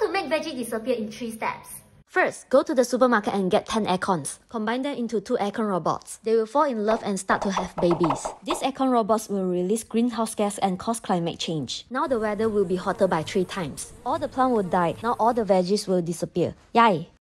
to make veggie disappear in 3 steps. First, go to the supermarket and get 10 acorns. Combine them into 2 acorn robots. They will fall in love and start to have babies. These acorn robots will release greenhouse gas and cause climate change. Now the weather will be hotter by 3 times. All the plants will die. Now all the veggies will disappear. Yay!